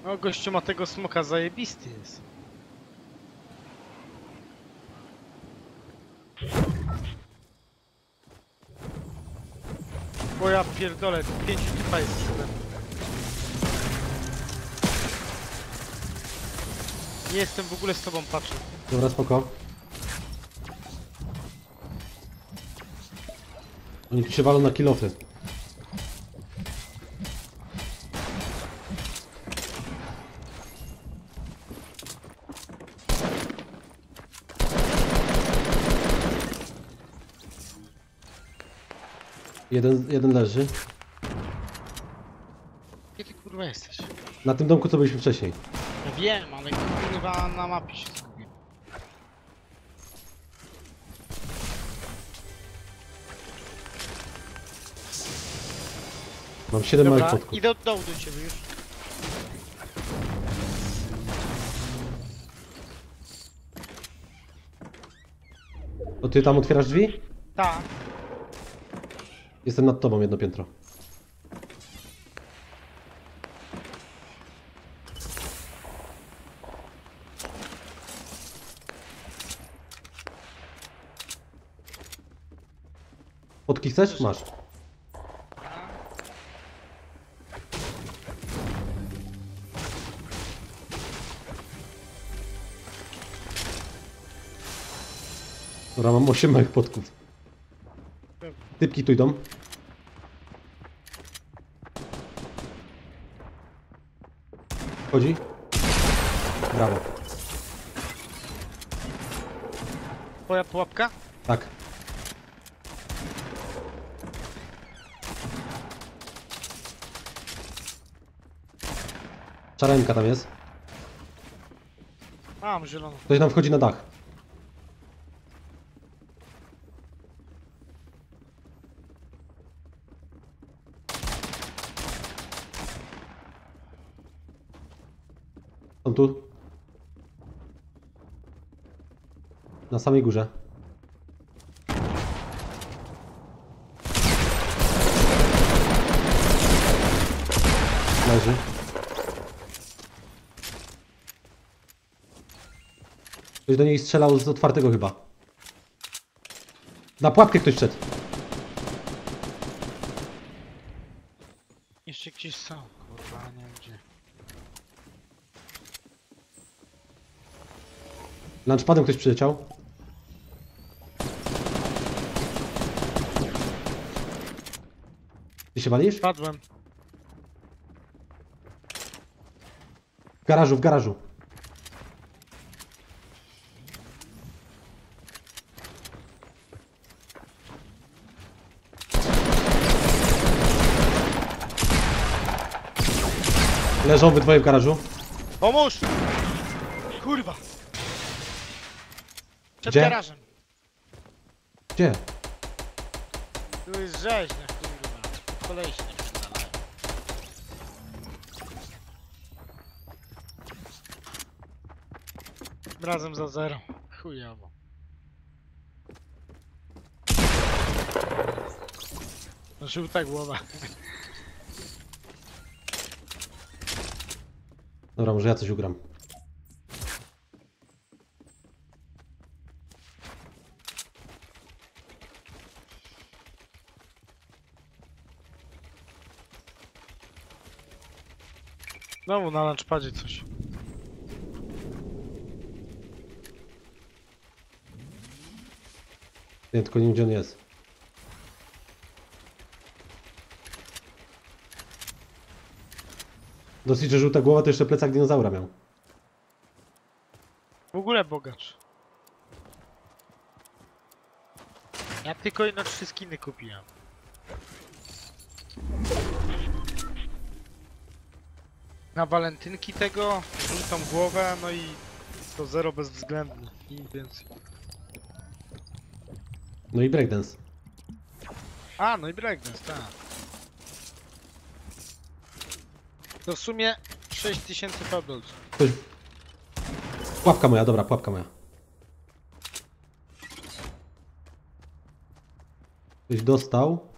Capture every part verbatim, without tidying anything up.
No gościu ma tego smoka, zajebisty jest. Bo ja pierdolę, pięciu typa jest przede mną. Nie jestem w ogóle z tobą, patrzę. Dobra, spoko. Oni tu się walą na kilofy. Jeden, jeden leży. Gdzie ty kurwa jesteś? Na tym domku, co byliśmy wcześniej. Ja wiem, ale kurwa na mapie się zgubię. Mam siedem małych Dobra, podków. idę od dołu do ciebie już. To ty tam otwierasz drzwi? Tak. Jestem nad tobą, jedno piętro. Podki chcesz? Masz. Dobra, mam osiem małych podków. Typki tu idą. Chodzi? Brawo. Twoja pułapka? Tak. Czarenka tam jest. Mam zieloną. Ktoś nam wchodzi na dach. Są tu. Na samej górze. Leży. Ktoś do niej strzelał z otwartego chyba. Na pułapkę ktoś wszedł. Jeszcze gdzieś są, kurwa, nie wiem gdzie. Lunchpadem ktoś przyleciał. Ty się walisz? Padłem. W garażu, w garażu. Leżą wy dwoje w garażu. Pomóż! Kurwa! Przed Gdzie? garażem. Gdzie? Tu jest rzeźnia, kurwa. Po kolei się nie przydalają. Razem za zero. Chujowo. No, żółta głowa. Dobra, może ja coś ugram. Znowu na lunchpadzie coś. Nie, tylko nie wiem, gdzie on jest. Dosyć, że żółta głowa to jeszcze plecak dinozaura miał. W ogóle bogacz. Ja tylko ino trzy skiny kupiłem. Na walentynki tego, żółtą głowę, no i to zero bezwzględne. I nic więcej. No i breakdance. A, no i breakdance, tak. To w sumie sześć tysięcy pebbles. Ktoś... Pułapka moja, dobra, pułapka moja. Ktoś dostał.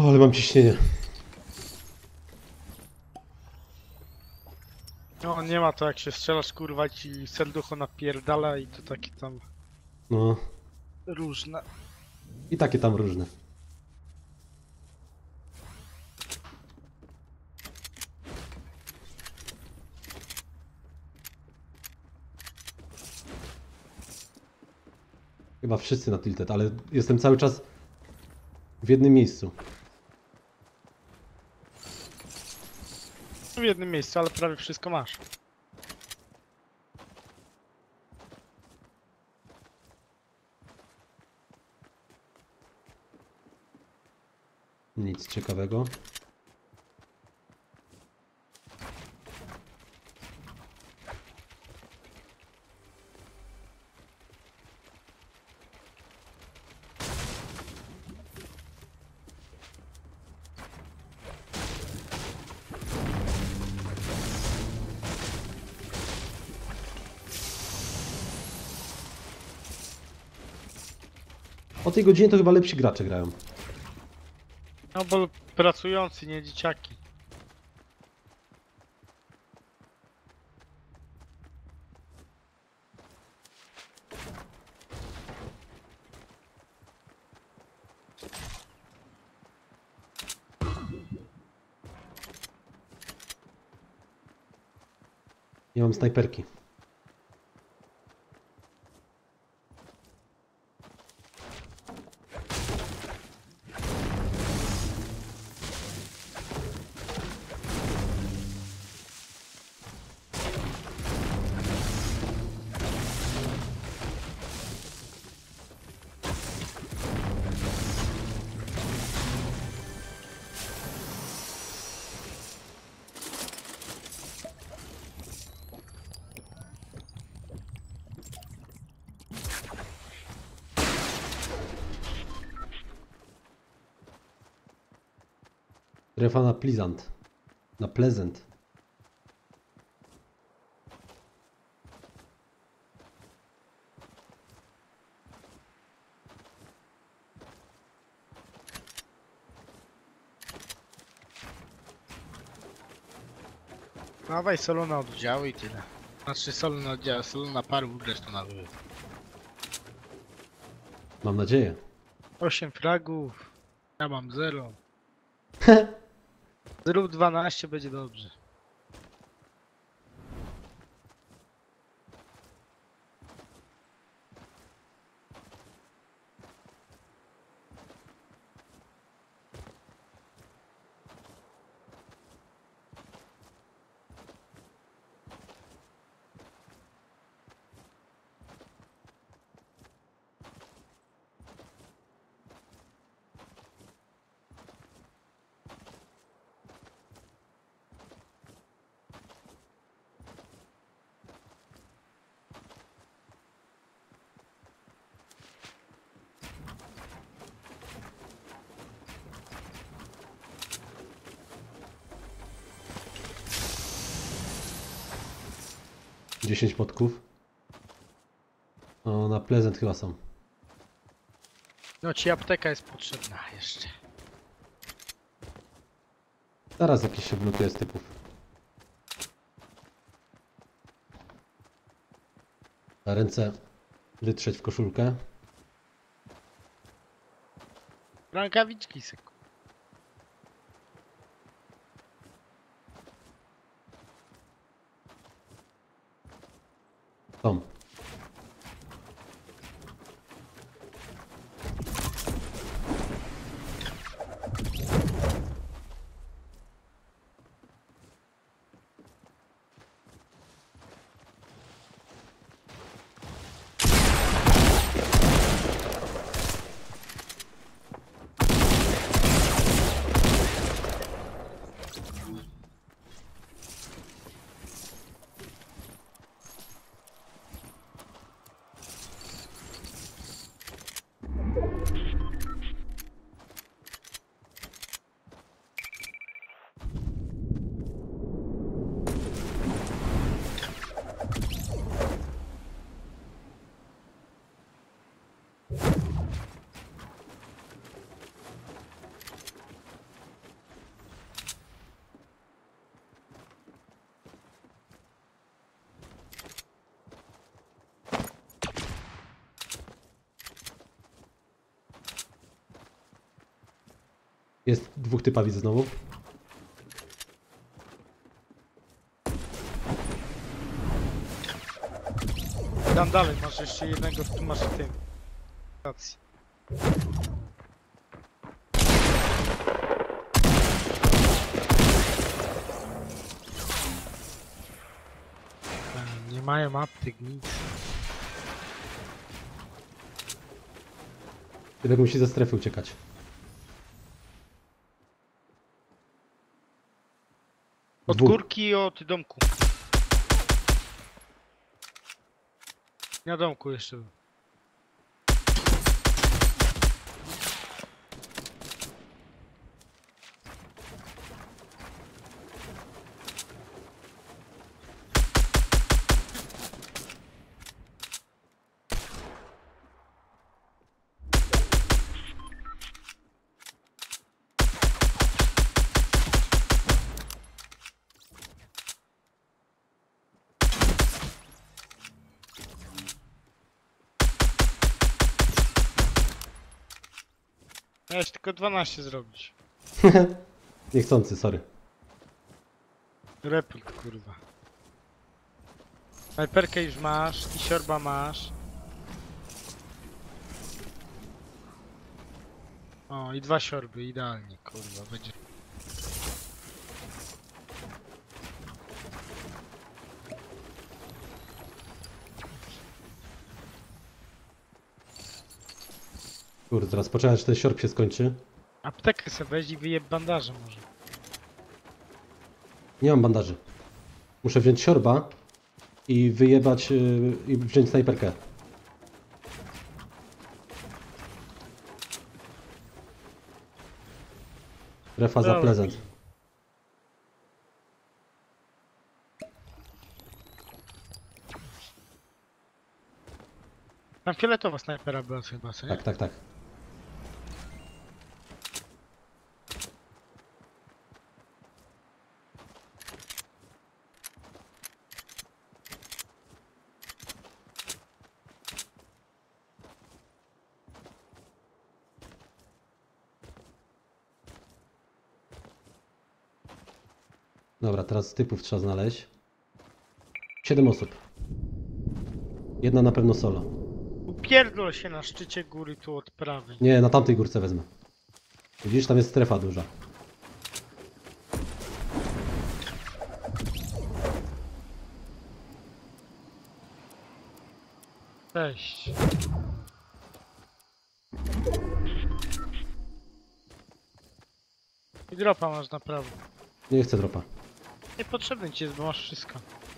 O, ale mam ciśnienie. No nie ma to jak się strzelasz kurwa ci serducho napierdala i to takie tam No. różne. I takie tam różne. Chyba wszyscy na tilted, ale jestem cały czas w jednym miejscu. W jednym miejscu, ale prawie wszystko masz. Nic ciekawego. O tej godzinie to chyba lepsi gracze grają. No bo pracujący, nie dzieciaki. Nie mam snajperki. Strefa na Pleasant. Na Pleasant. Dawaj solo na oddziały i tyle. Znaczy solo na oddziały, solo na paru, resztą na wyły. Mam nadzieję. osiem fragów. Ja mam zero. Zrób dwanaście, będzie dobrze. dziesięć podków. O, na Pleasant chyba są. No ci apteka jest potrzebna jeszcze. Zaraz jakiś się blokuje z typów. Na ręce wytrzeć w koszulkę. Rękawiczki syku. Tom. Jest dwóch typa, widzę znowu. Tam dalej, masz jeszcze jednego, tu masz w tym. Stacji. Nie mają aptyk, nic. Typek musi ze strefy uciekać. Od Dwóch. górki i od domku. Na domku jeszcze był. Miałeś tylko dwanaście zrobić. Niechcący, sorry. Report, kurwa. Snajperkę już masz, i siorba masz. O, i dwa siorby, idealnie, kurwa, będzie. Kurde, teraz poczekaj, aż ten siorb się skończy. Aptekę sobie weź i wyjeb bandaże może. Nie mam bandaży. Muszę wziąć siorba i wyjebać yy, i wziąć snajperkę. Refa za Dobra. prezent. Tam fioletowa snajpera była chyba, co nie? Tak, tak, tak. Dobra, teraz typów trzeba znaleźć. Siedem osób. Jedna na pewno solo. Upierdol się na szczycie góry tu od prawej. Nie, na tamtej górce wezmę. Widzisz, tam jest strefa duża. Cześć. I dropa masz na prawo. Nie chcę dropa. Niepotrzebny ci jest, bo masz wszystko.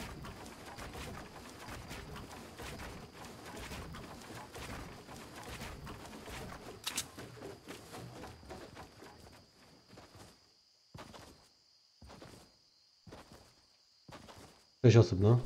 Sześć osób, no.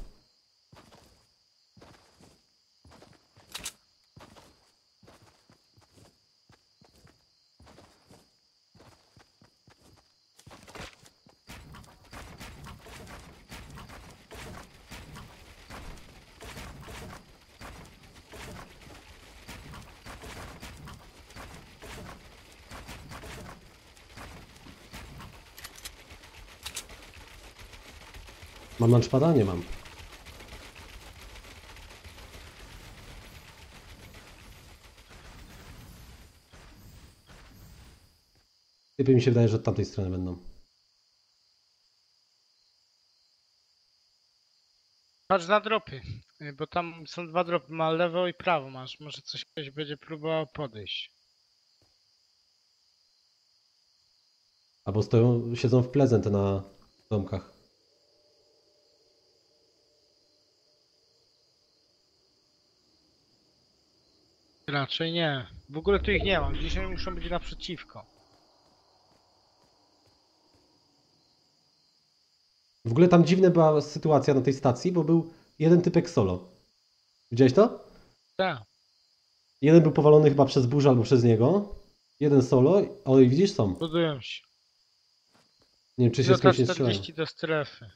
Mam lunchpada? Nie mam. Typy mi się wydaje, że od tamtej strony będą. Patrz na dropy, y, bo tam są dwa dropy, ma lewo i prawo masz. Może coś ktoś będzie próbował podejść. Albo stoją, siedzą w Pleasant na domkach. Raczej nie. W ogóle tu ich nie mam. Dzisiaj muszą być naprzeciwko. W ogóle tam dziwna była sytuacja na tej stacji, bo był jeden typek solo. Widziałeś to? Tak. Jeden był powalony chyba przez burzę albo przez niego. Jeden solo. O, i widzisz, są. Budują się. Nie wiem, czy się z Minuta kimś nie strzelają. czterdzieści do strefy.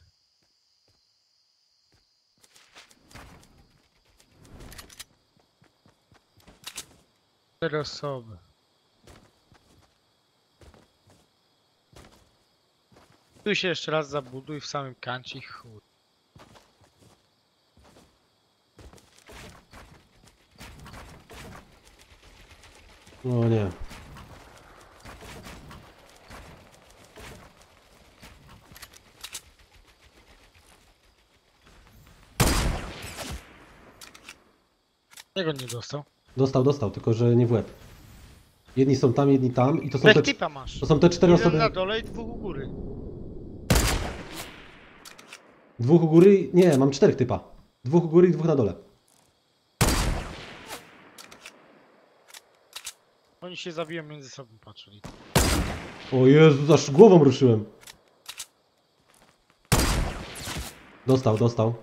Cztery osoby. Tu się jeszcze raz zabuduj w samym kancie i chuj. O nie. Jak on nie dostał? Dostał, dostał, tylko że nie w łeb. Jedni są tam, jedni tam i to są te, Jak typa masz? to są te cztery Jeden osoby. na dole i dwóch u góry. Dwóch u góry, i- nie, mam czterech typa. Dwóch u góry i dwóch na dole. Oni się zabiją między sobą, patrzyli. O Jezu, aż głową ruszyłem. Dostał, dostał.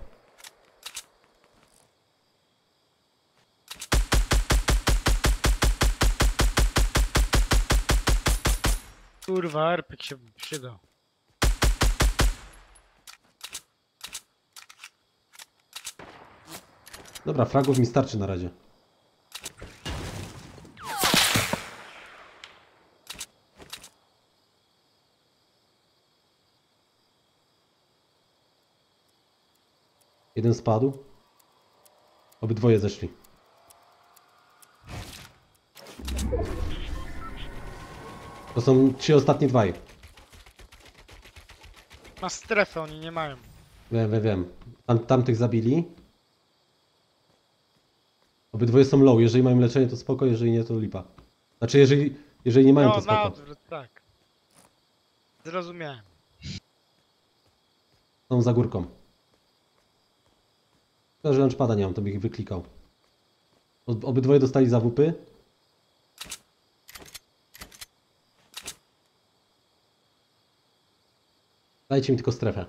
Kurwa, R P G się przydał. Dobra, fragów mi starczy na razie. Jeden spadł. Obydwoje zeszli. To są trzy ostatnie dwaj. Ma strefę, oni nie mają. Wiem, wiem, wiem. Tam, tamtych zabili. Obydwoje są low. Jeżeli mają leczenie, to spoko, jeżeli nie, to lipa. Znaczy, jeżeli, jeżeli nie mają, No, to na spoko. odwrót, tak. Zrozumiałem. Są za górką. Szkoda, że launchpada nie mam, to bych ich wyklikał. Ob- Obydwoje dostali zawupy. Dajcie mi tylko strefę.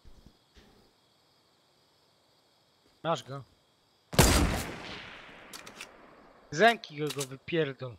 Masz go. Zemki go, go wypierdol.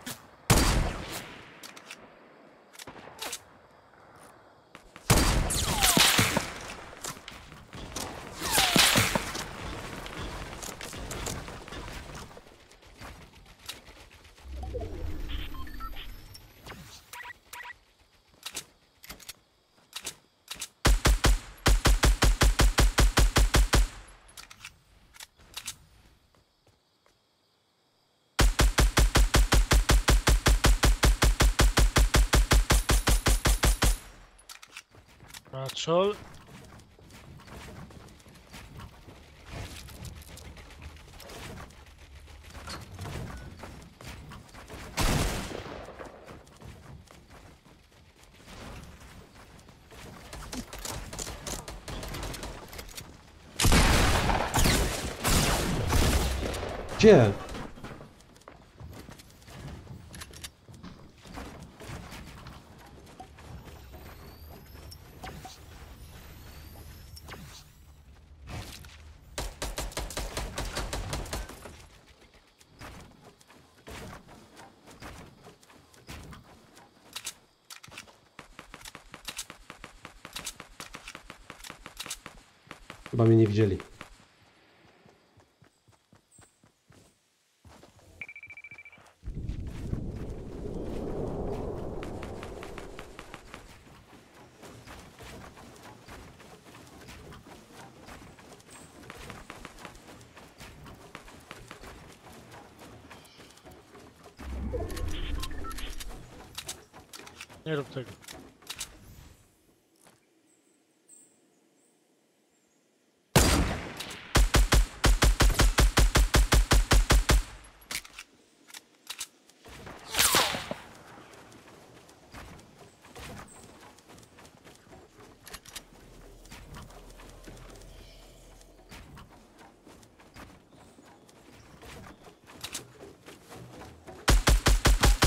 Patrzol. Gdzie? Chyba mnie nie widzieli. Nie rób tego.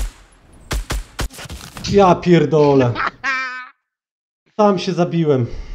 Ja pierdolę. Sam się zabiłem.